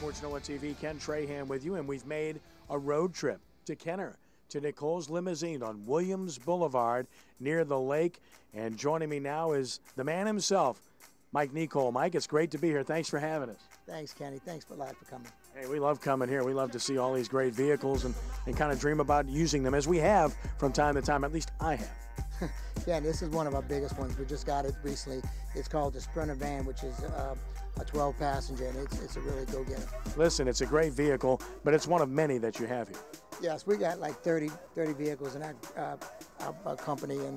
Sports Noah TV, Ken Trahan with you, and we've made a road trip to Kenner, to Nicole's Limousine on Williams Boulevard near the lake. And joining me now is the man himself, Mike Nicole. Mike, it's great to be here. Thanks for having us. Thanks, Kenny. Thanks a lot for coming. Hey, we love coming here. We love to see all these great vehicles and kind of dream about using them, as we have from time to time. At least I have. Yeah, this is one of our biggest ones. We just got it recently. It's called the Sprinter van, which is a 12-passenger, and it's a really go-getter. Listen, it's a great vehicle, but it's one of many that you have here. Yes, we got like 30 vehicles in our company, and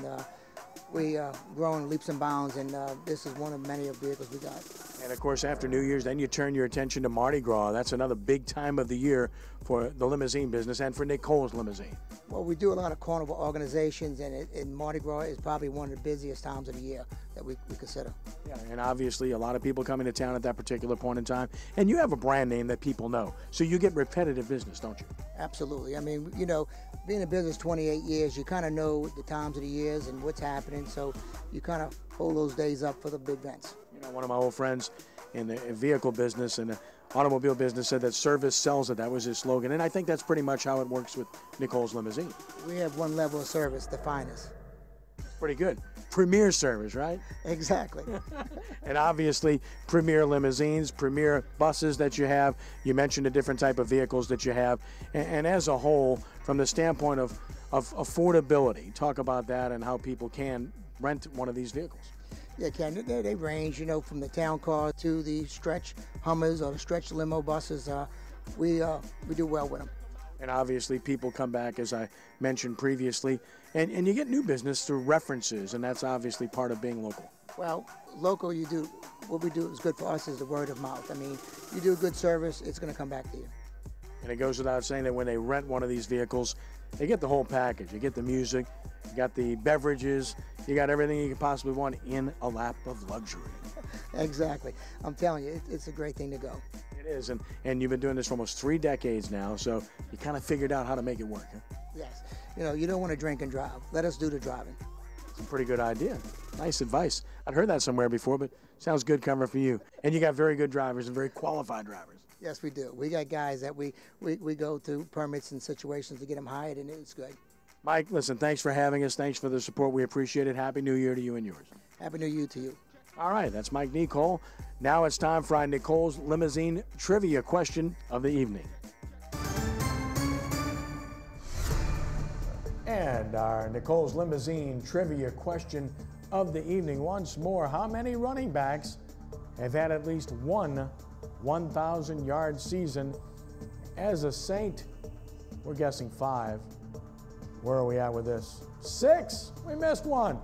we growing leaps and bounds, and this is one of many of vehicles we got. And of course, after New Year's, then you turn your attention to Mardi Gras. That's another big time of the year for the limousine business and for Nicole's Limousine. Well, we do a lot of carnival organizations, and Mardi Gras is probably one of the busiest times of the year that we consider. Yeah, and obviously a lot of people coming to town at that particular point in time. And you have a brand name that people know, so you get repetitive business, don't you? Absolutely. I mean, you know, being in business 28 years, you kind of know the times of the years and what's happening, so you kind of hold those days up for the big events. You know, one of my old friends in the vehicle business and the automobile business said that service sells it. That was his slogan. And I think that's pretty much how it works with Nicole's Limousine. We have one level of service, the finest. Pretty good. Premier service, right? Exactly. And obviously, premier limousines, premier buses that you have. You mentioned the different type of vehicles that you have. And as a whole, from the standpoint of affordability, talk about that and how people can rent one of these vehicles. Yeah, Ken, they range, you know, from the town car to the stretch Hummers or the stretch limo buses. We do well with them. And obviously, people come back, as I mentioned previously, and you get new business through references, and that's obviously part of being local. Well, local, what we do is good for us is the word of mouth. I mean, you do a good service, it's going to come back to you. And it goes without saying that when they rent one of these vehicles, they get the whole package. You get the music, you got the beverages, you got everything you could possibly want in a lap of luxury. Exactly. I'm telling you, it's a great thing to go. It is, and you've been doing this for almost 3 decades now, so you kind of figured out how to make it work, huh? Yes. You know, you don't want to drink and drive. Let us do the driving. It's a pretty good idea. Nice advice. I'd heard that somewhere before, but sounds good coming from you. And you got very good drivers and very qualified drivers. Yes, we do. We got guys that we go through permits and situations to get them hired, and it's good. Mike, listen, thanks for having us. Thanks for the support. We appreciate it. Happy New Year to you and yours. Happy New Year to you. All right, that's Mike Nicole. Now it's time for our Nicole's Limousine trivia question of the evening. And our Nicole's Limousine trivia question of the evening once more. How many running backs have had at least one 1,000-yard season as a Saint? We're guessing 5. Where are we at with this? 6. We missed one.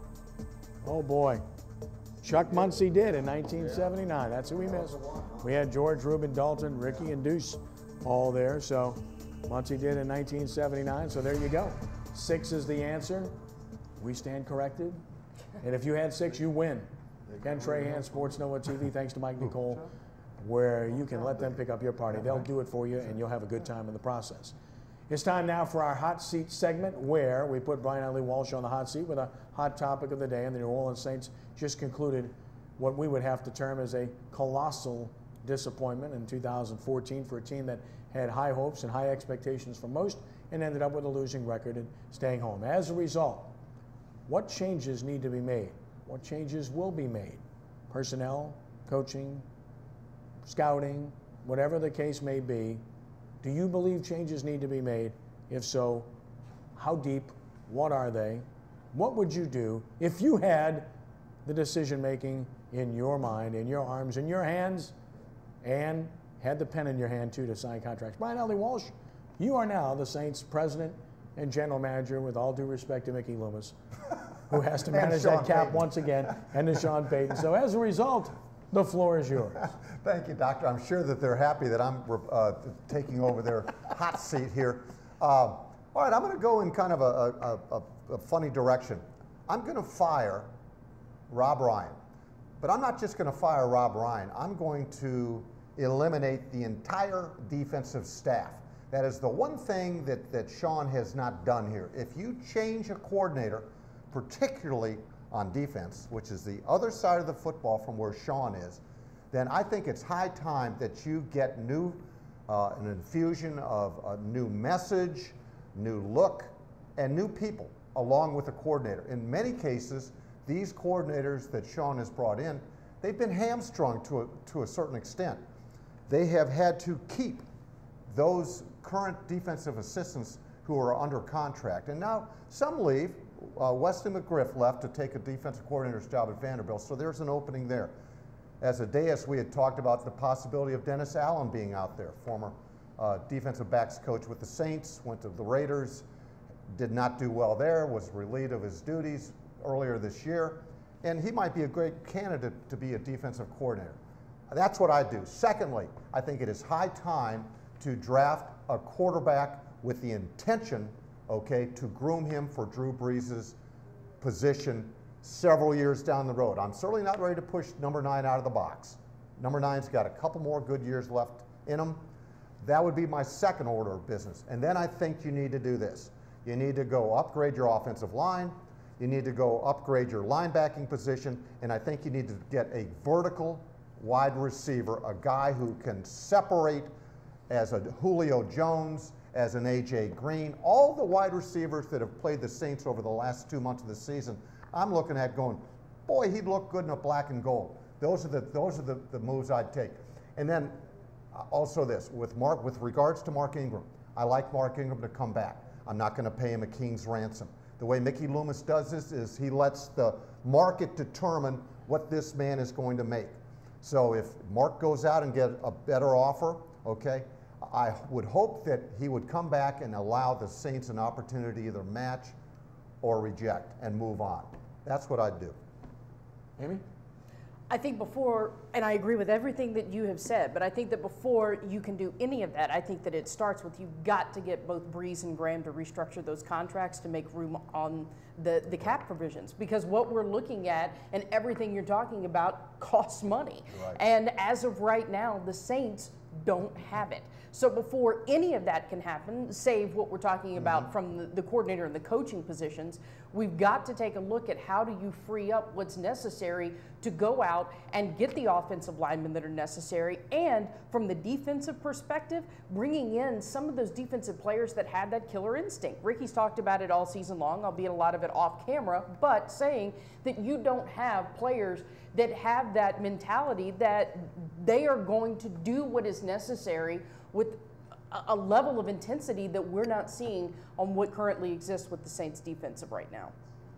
Oh, boy. Chuck Muncie did in 1979. That's who we missed. We had George, Reuben, Dalton, Ricky, and Deuce all there. So Muncie did in 1979. So there you go. 6 is the answer. We stand corrected. And if you had 6, you win. Ken Trahan, Sports Noah TV, thanks to Mike Nicole, where you can let them pick up your party. They'll do it for you, and you'll have a good time in the process. It's time now for our hot seat segment, where we put Brian Ellie Walsh on the hot seat with a hot topic of the day. And the New Orleans Saints just concluded what we would have to term as a colossal disappointment in 2014 for a team that had high hopes and high expectations for most and ended up with a losing record and staying home. As a result, what changes need to be made? What changes will be made? Personnel, coaching, scouting, whatever the case may be. Do you believe changes need to be made? If so, how deep? What are they? What would you do if you had the decision-making in your mind, in your arms, in your hands, and had the pen in your hand, too, to sign contracts? Brian Ellie Walsh, you are now the Saints president and general manager, with all due respect to Mickey Loomis, who has to manage that cap once again, and to Sean Payton. So as a result, the floor is yours. Thank you, Doctor. I'm sure that they're happy that I'm taking over their hot seat here. All right, I'm going to go in kind of a funny direction. I'm going to fire Rob Ryan. But I'm not just going to fire Rob Ryan. I'm going to eliminate the entire defensive staff. That is the one thing that Sean has not done here. If you change a coordinator, particularly on defense, which is the other side of the football from where Sean is, then I think it's high time that you get an infusion of a new message, new look, and new people along with the coordinator. In many cases, these coordinators that Sean has brought in, they've been hamstrung to a certain extent. They have had to keep those current defensive assistants who are under contract. And now some leave. Wesley McGriff left to take a defensive coordinator's job at Vanderbilt, so there's an opening there. As a Deus, we had talked about the possibility of Dennis Allen being out there, former defensive backs coach with the Saints, went to the Raiders, did not do well there, was relieved of his duties earlier this year, and he might be a great candidate to be a defensive coordinator. That's what I do. Secondly, I think it is high time to draft a quarterback with the intention, okay, to groom him for Drew Brees' position several years down the road. I'm certainly not ready to push number 9 out of the box. Number 9's got a couple more good years left in him. That would be my second order of business. And then I think you need to do this. You need to go upgrade your offensive line. You need to go upgrade your linebacking position. And I think you need to get a vertical wide receiver, a guy who can separate as a Julio Jones, as an A.J. Green. All the wide receivers that have played the Saints over the last 2 months of the season, I'm looking at going, boy, he'd look good in a black and gold. Those are the moves I'd take. And then also this, with regards to Mark Ingram, I like Mark Ingram to come back. I'm not going to pay him a king's ransom. The way Mickey Loomis does this is he lets the market determine what this man is going to make. So if Mark goes out and get a better offer, okay, I would hope that he would come back and allow the Saints an opportunity to either match or reject and move on. That's what I'd do. Amy? I think before, and I agree with everything that you have said, but I think that before you can do any of that, I think that it starts with you've got to get both Brees and Graham to restructure those contracts to make room on the cap provisions. Because what we're looking at and everything you're talking about costs money. Right. And as of right now, the Saints don't have it. So before any of that can happen, save what we're talking about from the coordinator and the coaching positions, we've got to take a look at how do you free up what's necessary to go out and get the offensive linemen that are necessary, and from the defensive perspective, bringing in some of those defensive players that had that killer instinct. Ricky's talked about it all season long, albeit a lot of it off camera, but saying that you don't have players that have that mentality that they are going to do what is necessary with a level of intensity that we're not seeing on what currently exists with the Saints defensive right now.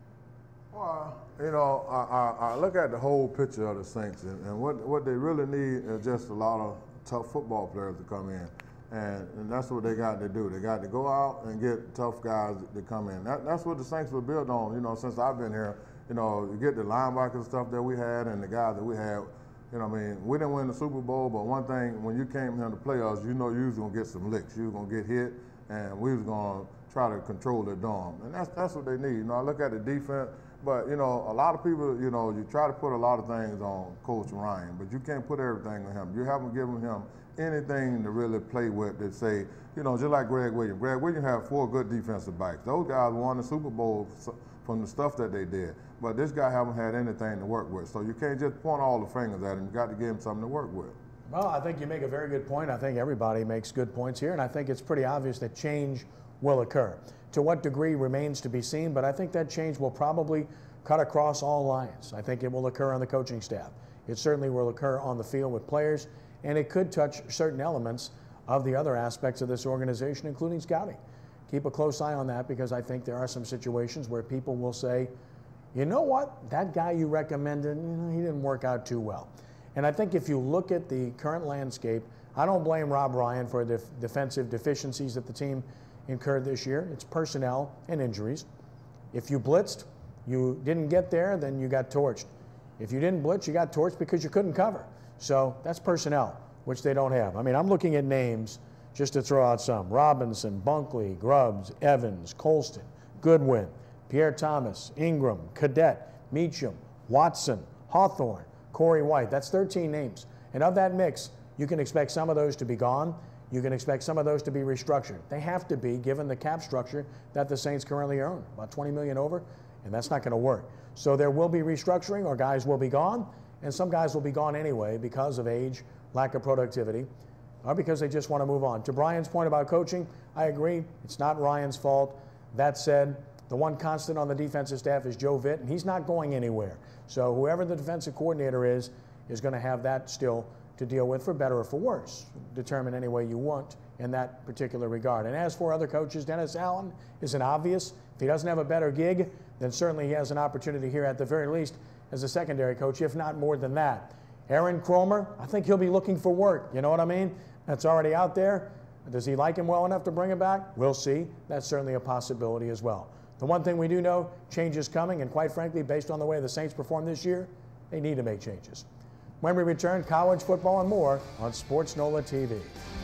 Well, you know, I look at the whole picture of the Saints, and what they really need is just a lot of tough football players to come in. And that's what they got to do. They got to go out and get tough guys to come in. That's what the Saints were built on, you know, since I've been here. You know, you get the linebacker stuff that we had and the guys that we had. You know what I mean? We didn't win the Super Bowl, but one thing, when you came here to the playoffs, you know you was going to get some licks. You was going to get hit, and we was going to try to control the dome. And that's what they need. You know, I look at the defense, but, you know, a lot of people, you know, you try to put a lot of things on Coach Ryan, but you can't put everything on him. You haven't given him anything to really play with that say, you know, just like Greg Williams. Greg Williams had 4 good defensive backs. Those guys won the Super Bowl from the stuff that they did. But this guy haven't had anything to work with. So you can't just point all the fingers at him. You got to give him something to work with. Well, I think you make a very good point. I think everybody makes good points here, and I think it's pretty obvious that change will occur. To what degree remains to be seen, but I think that change will probably cut across all lines. I think it will occur on the coaching staff. It certainly will occur on the field with players, and it could touch certain elements of the other aspects of this organization, including scouting. Keep a close eye on that, because I think there are some situations where people will say, you know what, that guy you recommended, you know, he didn't work out too well. And I think if you look at the current landscape, I don't blame Rob Ryan for the defensive deficiencies that the team incurred this year. It's personnel and injuries. If you blitzed, you didn't get there, then you got torched. If you didn't blitz, you got torched because you couldn't cover. So that's personnel, which they don't have. I mean, I'm looking at names just to throw out some. Robinson, Bunkley, Grubbs, Evans, Colston, Goodwin, Pierre Thomas, Ingram, Cadet, Meacham, Watson, Hawthorne, Corey White. That's 13 names. And of that mix, you can expect some of those to be gone. You can expect some of those to be restructured. They have to be, given the cap structure that the Saints currently earn, about $20 million over, and that's not going to work. So there will be restructuring, or guys will be gone, and some guys will be gone anyway because of age, lack of productivity, or because they just want to move on. To Brian's point about coaching, I agree. It's not Ryan's fault. That said, the one constant on the defensive staff is Joe Vitt, and he's not going anywhere. So whoever the defensive coordinator is going to have that still to deal with, for better or for worse. Determine any way you want in that particular regard. And as for other coaches, Dennis Allen is an obvious. If he doesn't have a better gig, then certainly he has an opportunity here at the very least as a secondary coach, if not more than that. Aaron Kromer, I think he'll be looking for work. You know what I mean? That's already out there. Does he like him well enough to bring him back? We'll see. That's certainly a possibility as well. The one thing we do know, change is coming, and quite frankly, based on the way the Saints performed this year, they need to make changes. When we return, college football and more on Sports Nola TV.